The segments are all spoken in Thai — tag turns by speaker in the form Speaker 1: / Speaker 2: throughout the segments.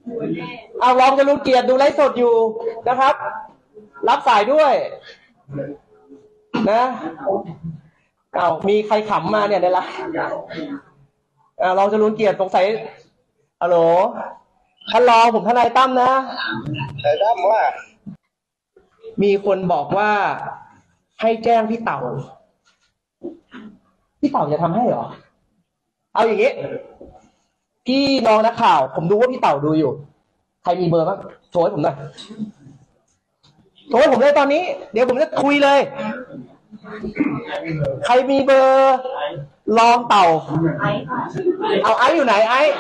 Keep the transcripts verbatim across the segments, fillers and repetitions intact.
Speaker 1: เอาลองจะรู้เกียรติดูไลฟ์สดอยู่นะครับ รับสายด้วยนะเอามีใครขำมาเนี่ยในไลฟ์เอาลองจะรู้เกียรติสงสัยฮัลโหลท่านรองผมทนายตั้มนะ
Speaker 2: ทนายตั้มว่า
Speaker 1: มีคนบอกว่าให้แจ้งพี่เต่าพี่เต่าจะทำให้เหรอเอาอย่างงี้พี่น้องนักข่าวผมดูว่าพี่เต่าดูอยู่ใครมีเบอร์บ้างโทรให้ผมหน่อยโทรให้ผมเลยตอนนี้เดี๋ยวผมจะคุยเลยใครมีเบอร์รองเต่าเอาไอ้อยู่ไหนไอ้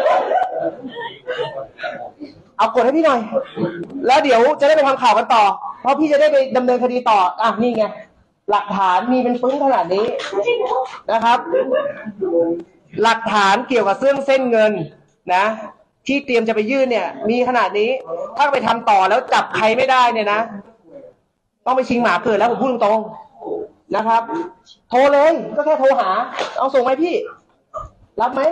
Speaker 1: เอากดให้พี่หน่อยแล้วเดี๋ยวจะได้ไปทำข่าวกันต่อเพราะพี่จะได้ไปดำเนินคดีต่ออ่ะนี่ไงหลักฐานมีเป็นปึ้งขนาดนี้นะครับหลักฐานเกี่ยวกับเรื่องเส้นเงินนะที่เตรียมจะไปยื่นเนี่ยมีขนาดนี้ถ้าไปทำต่อแล้วจับใครไม่ได้เนี่ยนะต้องไปชิงหมาเกิดแล้วผมพูดตรงๆนะครับโทรเลยก็แค่โทรหาเอาส่งไหมพี่รับไหม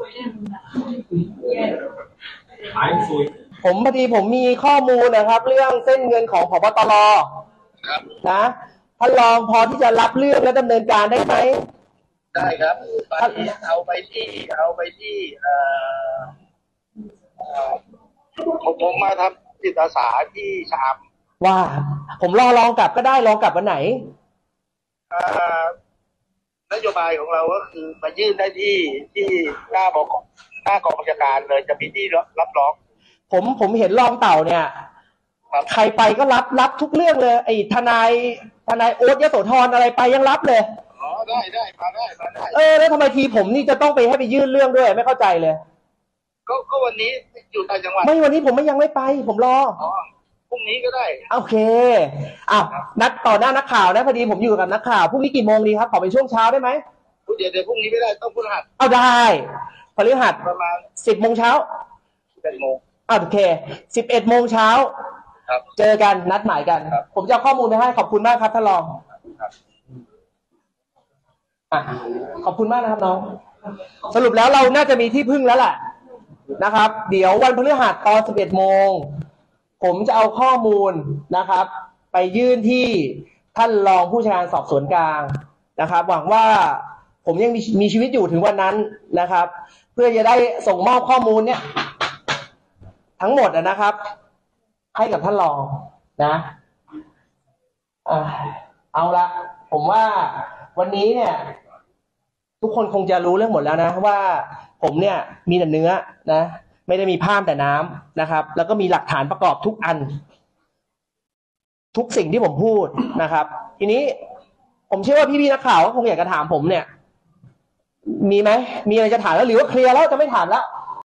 Speaker 1: ผมพอดีผมมีข้อมูลนะครับเรื่องเส้นเงินของผบตรนะท่านรองพอที่จะรับเรื่องและดำเนินการได้ไหม
Speaker 2: ได้ครับตอนนี้เอาไปที่เอาไปที่เอ่อผมผมมาทำจิตอาสาที่ชาม
Speaker 1: ว่าผมรอลองกลับก็ได้ลองกลับวันไหน
Speaker 2: นโยบายของเราก็คือมายื่นได้ที่ที่หน้าบกหน้ากองบัญชาการเลยจะมีที่รับรอง
Speaker 1: ผมผมเห็นรองเต่าเนี่ยใครไปก็รับรับทุกเรื่องเลยไอ้ทนายทนายโอ๊ตยโสธรอะไรไปยังรับเลย
Speaker 2: อ๋อได้ได้มาได้มาได้
Speaker 1: เออแล้วทำไมทีผมนี่จะต้องไปให้ไปยื่นเรื่องด้วยไม่เข้าใจเลย
Speaker 2: ก็ก็วันนี้อยู่ต่างจังหวัด
Speaker 1: ไม่วันนี้ผมไม่ยังไม่ไปผมรอ
Speaker 2: อ๋อพรุ่งนี้ก็ได้
Speaker 1: โอเคอ้าวนัดต่อหน้านักข่าวนะพอดีผมอยู่กับนักข่าวพรุ่งนี้กี่โมงดีครับขอเป็นช่วงเช้าได้ไหม
Speaker 2: เดี๋ยวเดี๋ยวพรุ่งนี้ไม่ได้ต้องพฤหัส
Speaker 1: เอาได้พฤหัส
Speaker 2: ประมาณ
Speaker 1: สิบโมงเช้า
Speaker 2: สิบเอ็ดโมง
Speaker 1: อ้าวโอเคสิบเอ็ดโมงเช้าเจอกันนัดหมายกันผมจะเอาข้อมูลไปให้ขอบคุณมากครับท่านรองอ่ะขอบคุณมากนะครับน้องสรุปแล้วเราน่าจะมีที่พึ่งแล้วแหละนะครับเดี๋ยววันพฤหัสตอนสิบเอ็ดโมงผมจะเอาข้อมูลนะครับไปยื่นที่ท่านรองผู้จัดการสอบสวนกลางนะครับหวังว่าผมยังมีมีชีวิตอยู่ถึงวันนั้นนะครับเพื่อจะได้ส่งมอบข้อมูลเนี่ยทั้งหมดนะครับให้กับท่านรองนะเอาละผมว่าวันนี้เนี่ยทุกคนคงจะรู้เรื่องหมดแล้วนะว่าผมเนี่ยมีแต่เนื้อนะไม่ได้มีภาพแต่น้ำนะครับแล้วก็มีหลักฐานประกอบทุกอันทุกสิ่งที่ผมพูดนะครับทีนี้ผมเชื่อว่าพี่ๆนักข่าวก็คงอยากจะถามผมเนี่ยมีไหมมีอะไรจะถามแล้วหรือว่าเคลียร์แล้วจะไม่ถามแล้ว